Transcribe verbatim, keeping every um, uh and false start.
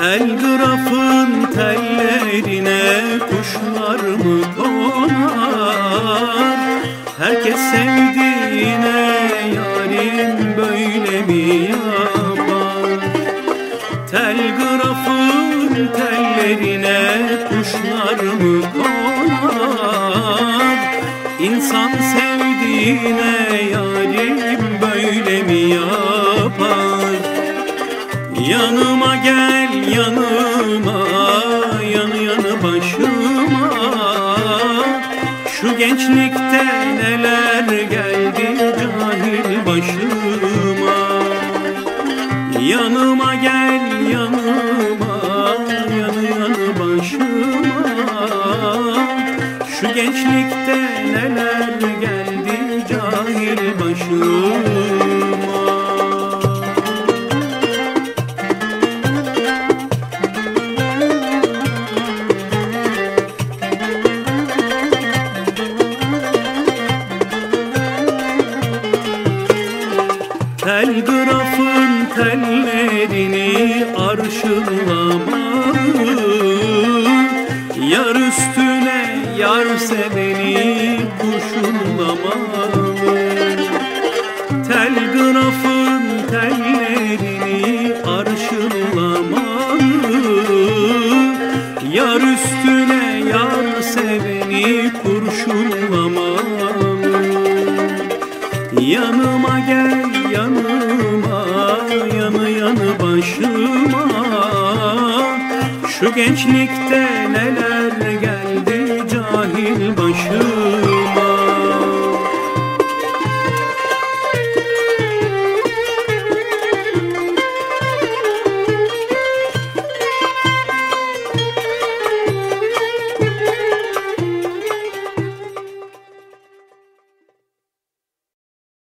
Telgrafın tellerine kuşlar mı konar? Herkes sevdiğine yarim böyle mi yapar? Telgrafın tellerine kuşlar mı konar? İnsan sevdiğine yarim böyle mi yapar? Yanıma gel yanıma, yanı yanı başıma. Şu gençlikte neler geldi cahil başıma. Yanıma gel yanıma, yanı yanı başıma. Şu gençlikte neler geldi cahil başıma. Telgrafın tellerini arşınlamalı, yar üstüne yar seveni kuşunlamalı. Telgrafın tellerini arşınlamalı, yar üstüne yar seveni kurşunlamalı. Yanıma gel yanıma, yanı yanı başıma. Şu gençlikte neler geldi cahil başıma.